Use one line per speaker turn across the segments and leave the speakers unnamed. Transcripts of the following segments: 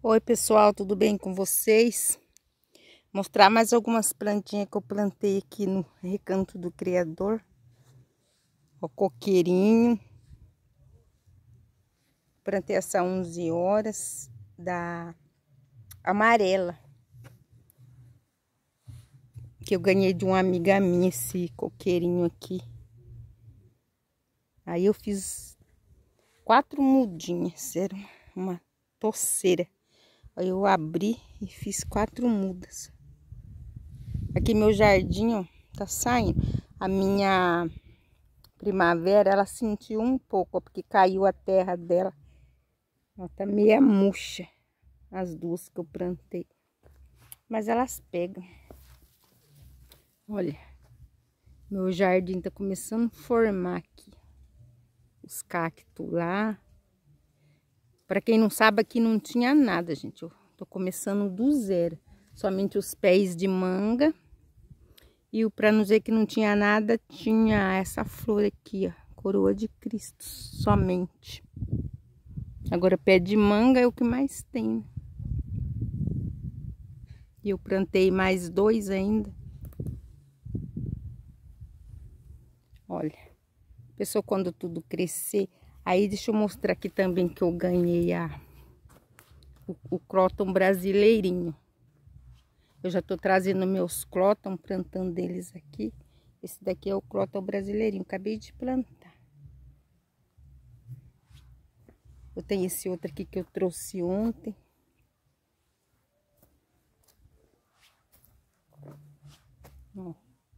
Oi pessoal, tudo bem com vocês? Mostrar mais algumas plantinhas que eu plantei aqui no Recanto do Criador. O coqueirinho. Plantei essa 11 horas da amarela. Que eu ganhei de uma amiga minha esse coqueirinho aqui. Aí eu fiz 4 mudinhas, era uma toceira. Aí eu abri e fiz 4 mudas. Aqui meu jardim, ó, tá saindo. A minha primavera, ela sentiu um pouco, ó, porque caiu a terra dela. Ela tá meia murcha, as duas que eu plantei. Mas elas pegam. Olha, meu jardim tá começando a formar aqui. Os cactos lá. Pra quem não sabe, aqui não tinha nada, gente. Eu tô começando do zero. Somente os pés de manga. E para não dizer que não tinha nada, tinha essa flor aqui, ó. Coroa de Cristo, somente. Agora, pé de manga é o que mais tem. E eu plantei mais 2 ainda. Olha, pessoal, quando tudo crescer. Aí, deixa eu mostrar aqui também que eu ganhei o cróton brasileirinho. Eu já tô trazendo meus cróton, plantando eles aqui. Esse daqui é o cróton brasileirinho, acabei de plantar. Eu tenho esse outro aqui que eu trouxe ontem. Ó.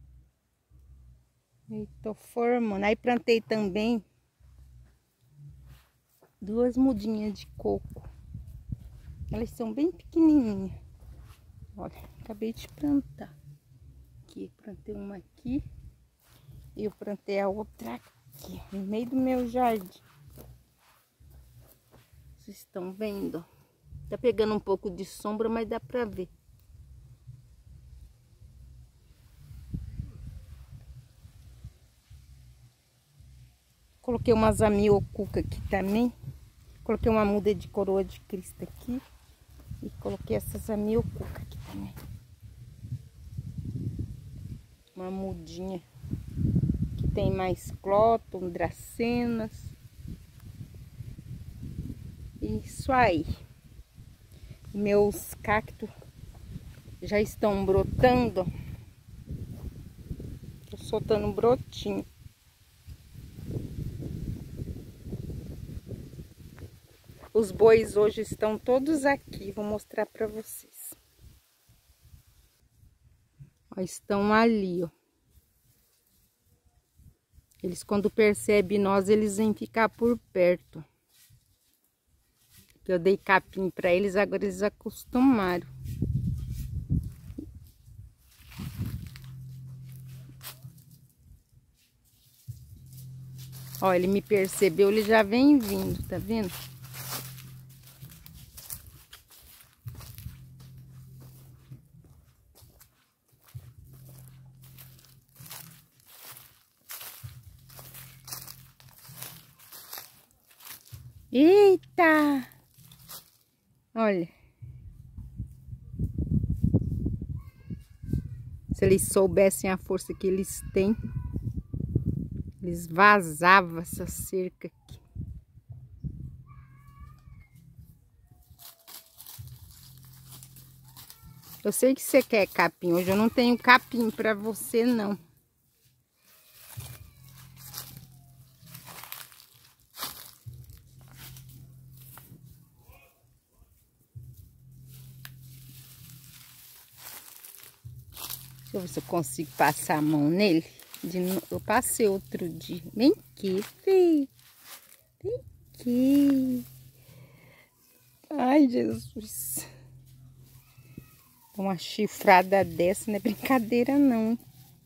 E tô formando. Aí plantei também 2 mudinhas de coco. Elas são bem pequenininhas. Olha, acabei de plantar. Aqui, plantei uma aqui. E eu plantei a outra aqui, no meio do meu jardim. Vocês estão vendo? Tá pegando um pouco de sombra, mas dá pra ver. Coloquei umas amiocuca aqui também. Coloquei uma muda de coroa de Cristo aqui. E coloquei essas amiocuca aqui também. Uma mudinha que tem mais clóton, dracenas. Isso aí. Meus cactos já estão brotando. Tô soltando um brotinho. Os bois hoje estão todos aqui. Vou mostrar para vocês. Ó, estão ali, ó. Eles, quando percebem nós, eles vêm ficar por perto. Eu dei capim para eles, agora eles acostumaram. Ó, ele me percebeu, ele já vem vindo, tá vendo? Eita! Olha. Se eles soubessem a força que eles têm, eles vazavam essa cerca aqui. Eu sei que você quer capim, hoje eu não tenho capim para você não. Deixa eu ver se eu consigo passar a mão nele. Eu passei outro dia. Vem aqui, filho. Vem aqui. Ai, Jesus. Uma chifrada dessa não é brincadeira, não.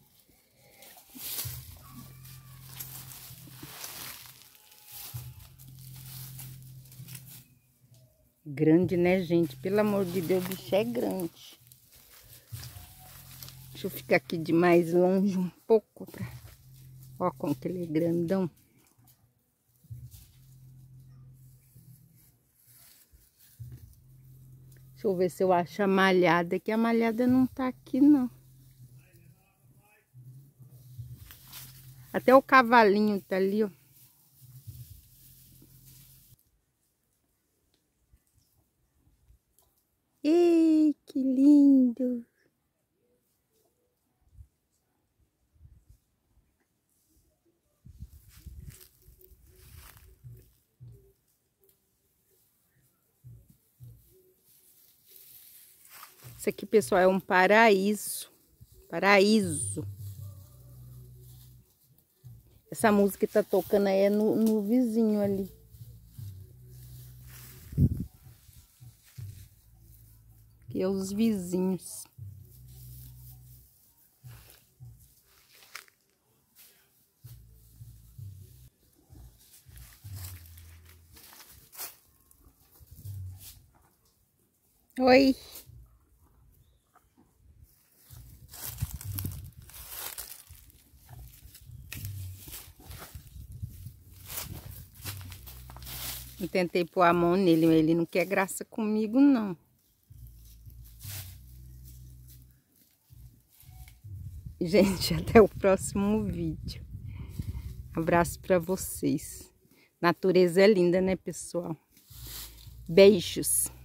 Grande, né, gente? Pelo amor de Deus, o bicho é grande. Deixa eu ficar aqui de mais longe um pouco. Ó, como que ele é grandão. Deixa eu ver se eu acho a malhada, que a malhada não tá aqui, não. Até o cavalinho tá ali, ó. Ei, que lindo! Isso aqui, pessoal, é um paraíso. Paraíso. Essa música que tá tocando aí é no vizinho ali. Aqui é os vizinhos. Oi. Eu tentei pôr a mão nele, mas ele não quer graça comigo, não. Gente, até o próximo vídeo. Abraço pra vocês. Natureza é linda, né, pessoal? Beijos.